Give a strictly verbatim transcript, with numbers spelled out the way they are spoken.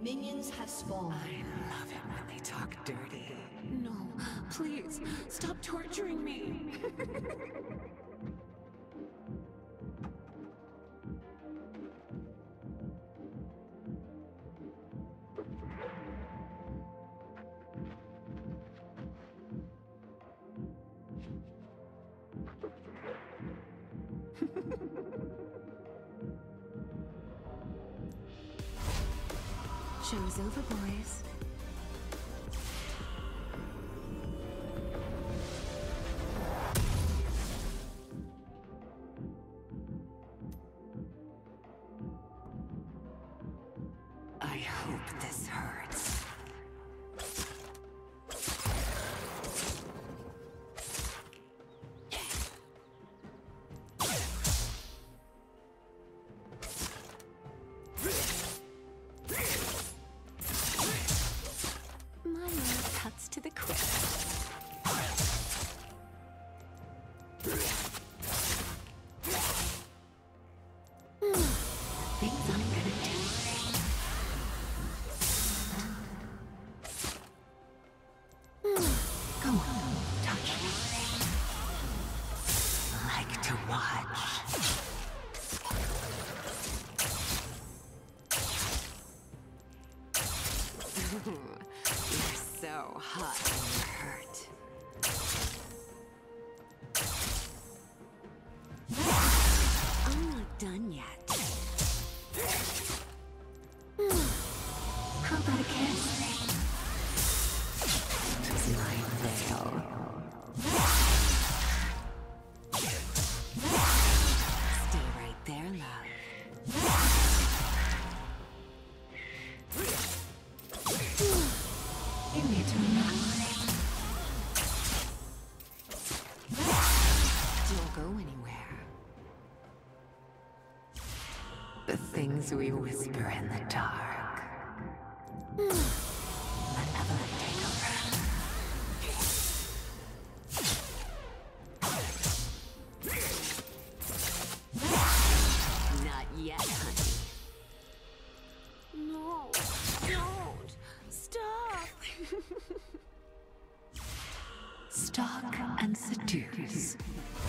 Minions have spawned. I love it when they talk dirty. No, please, stop torturing me. Show's over, boys. I hope this hurts. To the quick. Things I'm gonna do. Go on, touch me. Like to watch. You're so hot when you're hurt. I'm not done yet. How about a kiss? My veil. Stay right there, love. You need to know. Don't go anywhere. The things we whisper in the dark. Let Evelynn take over. Not yet, honey. No, don't. Stop. Stalk and seduce.